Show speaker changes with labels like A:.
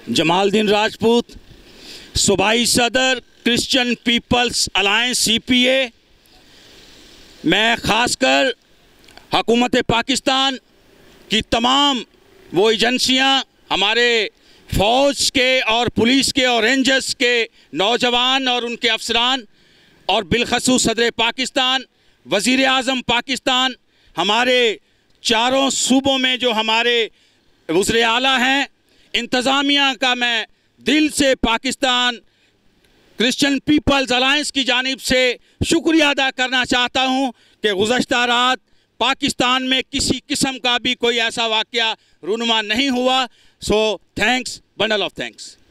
A: जमाल राजपूत, सूबाई सदर Christian peoples alliance CPA। मैं ख़ासकर हुकूमत पाकिस्तान की तमाम वो एजेंसियां, हमारे फ़ौज के और पुलिस के और रेंजर्स के नौजवान और उनके अफसरान, और बिलखसूस सदर पाकिस्तान, वज़ीर आज़म पाकिस्तान, हमारे चारों सूबों में जो हमारे वज़ीर आला हैं, इंतज़ामिया का मैं दिल से पाकिस्तान क्रिश्चियन पीपल्स अलायंस की जानिब से शुक्रिया अदा करना चाहता हूँ कि गुज़श्ता रात पाकिस्तान में किसी किस्म का भी कोई ऐसा वाक़या रूनुमा नहीं हुआ। So thanks, bundle of thanks.